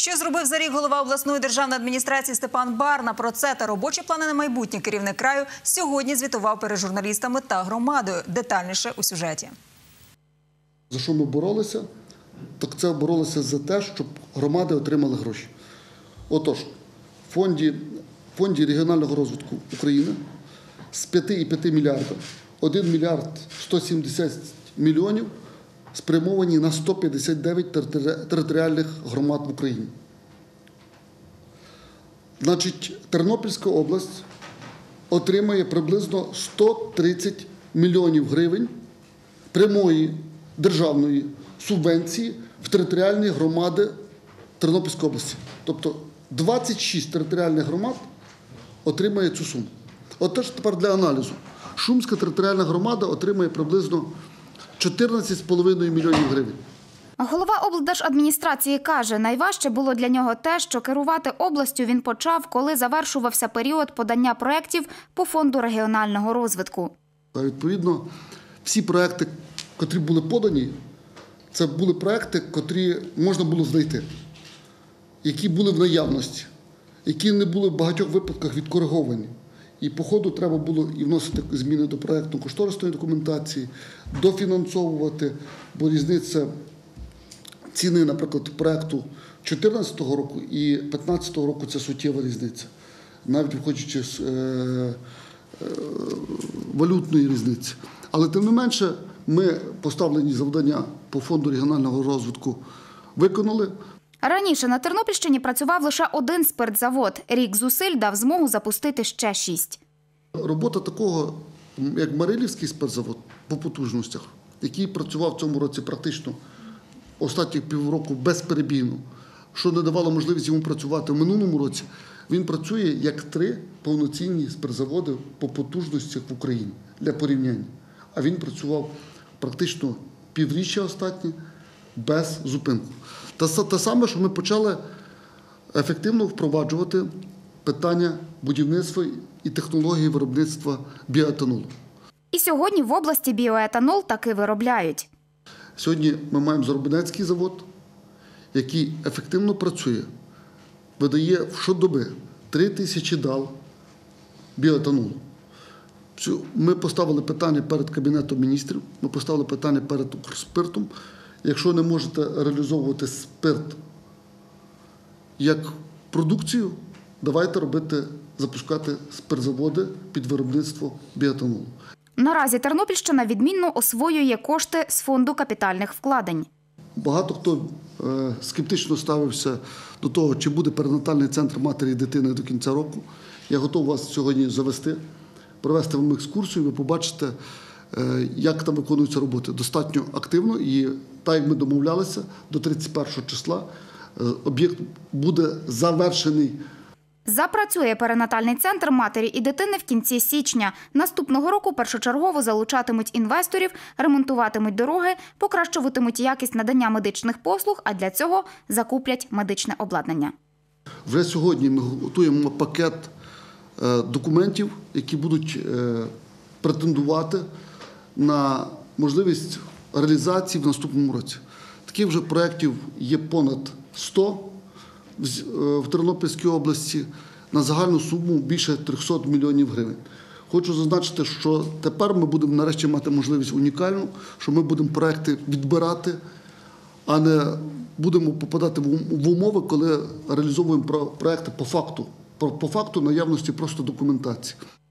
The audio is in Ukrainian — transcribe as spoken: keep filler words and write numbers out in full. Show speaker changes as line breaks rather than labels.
Що зробив за рік голова обласної державної адміністрації Степан Барна? Про це та робочі плани на майбутнє керівник краю сьогодні звітував перед журналістами та громадою. Детальніше у сюжеті.
За що ми боролися? Так це боролися за те, щоб громади отримали гроші. Отож, в фонді, в фонді регіонального розвитку України з п'яти цілих п'яти мільярдів один мільярд сто сімдесят мільйонів спрямовані на сто п'ятдесят дев'ять територіальних громад в Україні. Значить, Тернопільська область отримає приблизно сто тридцять мільйонів гривень прямої державної субвенції в територіальні громади Тернопільської області. Тобто двадцять шість територіальних громад отримає цю суму. От теж тепер для аналізу. Шумська територіальна громада отримає приблизно чотирнадцять з половиною мільйонів гривень.
Голова облдержадміністрації каже, найважче було для нього те, що керувати областю він почав, коли завершувався період подання проєктів по фонду регіонального розвитку.
Відповідно, всі проєкти, котрі були подані, це були проєкти, котрі можна було знайти, які були в наявності, які не були в багатьох випадках відкориговані. І по ходу треба було і вносити зміни до проєктно-кошторисної документації, дофінансовувати, бо різниця ціни, наприклад, проєкту дві тисячі чотирнадцятого року і дві тисячі п'ятнадцятого року – це суттєва різниця, навіть виходячи з е, е, валютної різниці. Але тим не менше, ми поставлені завдання по фонду регіонального розвитку виконали.
Раніше на Тернопільщині працював лише один спиртзавод. Рік зусиль дав змогу запустити ще шість.
Робота такого, як Марилівський спиртзавод по потужностях, який працював в цьому році практично останні півроку безперебійно, що не давало можливість йому працювати в минулому році, він працює як три повноцінні спиртзаводи по потужностях в Україні для порівняння. А він працював практично півріччя останнє без зупинку. Те саме, що ми почали ефективно впроваджувати питання будівництва і технології виробництва біоетанолу.
І сьогодні в області біоетанол таки виробляють.
Сьогодні ми маємо Зарубинецький завод, який ефективно працює, видає щодоби три тисячі дал біоетанолу. Ми поставили питання перед Кабінетом міністрів, ми поставили питання перед Укрспиртом. Якщо не можете реалізовувати спирт як продукцію, давайте робити, запускати спиртзаводи під виробництво біоетанолу.
Наразі Тернопільщина відмінно освоює кошти з фонду капітальних вкладень.
Багато хто е, скептично ставився до того, чи буде перинатальний центр матері і дитини до кінця року. Я готовий вас сьогодні завести, провести вам екскурсію, ви побачите, е, як там виконуються роботи. Достатньо активно і, так як ми домовлялися, до тридцять першого числа е, об'єкт буде завершений.
Запрацює перинатальний центр матері і дитини в кінці січня. Наступного року першочергово залучатимуть інвесторів, ремонтуватимуть дороги, покращуватимуть якість надання медичних послуг, а для цього закуплять медичне обладнання.
Вже сьогодні ми готуємо пакет документів, які будуть претендувати на можливість реалізації в наступному році. Таких вже проєктів є понад сто в Тернопільській області на загальну суму більше трьохсот мільйонів гривень. Хочу зазначити, що тепер ми будемо нарешті мати можливість унікальну, що ми будемо проекти відбирати, а не будемо попадати в умови, коли реалізовуємо проекти по факту, по факту наявності просто документації.